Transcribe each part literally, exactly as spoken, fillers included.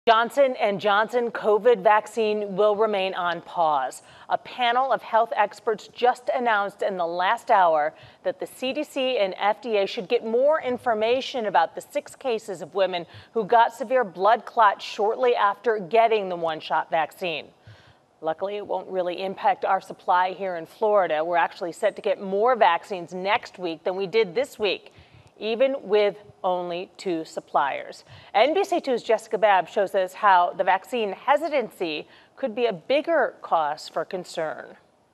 Johnson and Johnson COVID vaccine will remain on pause. A panel of health experts just announced in the last hour that the C D C and F D A should get more information about the six cases of women who got severe blood clots shortly after getting the one-shot vaccine. Luckily, it won't really impact our supply here in Florida. We're actually set to get more vaccines next week than we did this week, even with only two suppliers. N B C two's Jessica Babb shows us how the vaccine hesitancy could be a bigger cause for concern.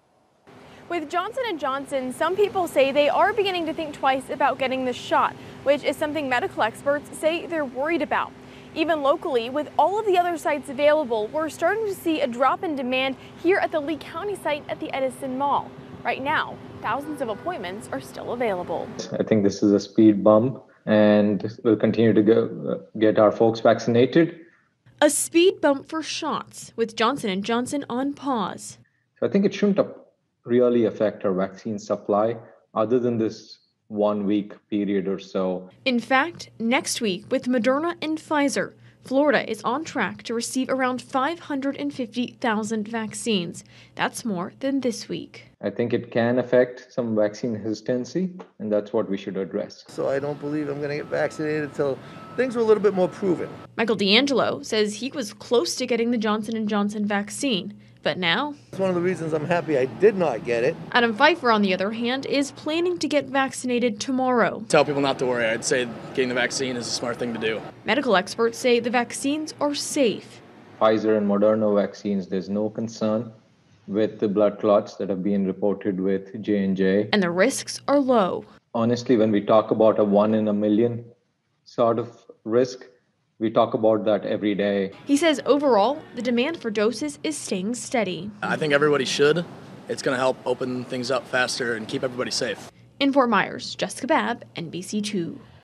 With Johnson and Johnson, some people say they are beginning to think twice about getting the shot, which is something medical experts say they're worried about. Even locally, with all of the other sites available, we're starting to see a drop in demand here at the Lee County site at the Edison Mall. Right now, thousands of appointments are still available. I think this is a speed bump, and we'll continue to go, get our folks vaccinated. A speed bump for shots, with Johnson and Johnson on pause. So I think it shouldn't really affect our vaccine supply other than this one week period or so. In fact, next week with Moderna and Pfizer, Florida is on track to receive around five hundred fifty thousand vaccines. That's more than this week. I think it can affect some vaccine hesitancy, and that's what we should address. So I don't believe I'm going to get vaccinated until things are a little bit more proven. Michael D'Angelo says he was close to getting the Johnson and Johnson vaccine, but now... It's one of the reasons I'm happy I did not get it. Adam Pfeiffer, on the other hand, is planning to get vaccinated tomorrow. Tell people not to worry. I'd say getting the vaccine is a smart thing to do. Medical experts say the vaccines are safe. Pfizer and Moderna vaccines, there's no concern with the blood clots that have been reported with J and J. And the risks are low. Honestly, when we talk about a one in a million sort of risk, we talk about that every day. He says overall, the demand for doses is staying steady. I think everybody should. It's going to help open things up faster and keep everybody safe. In Fort Myers, Jessica Babb, N B C two.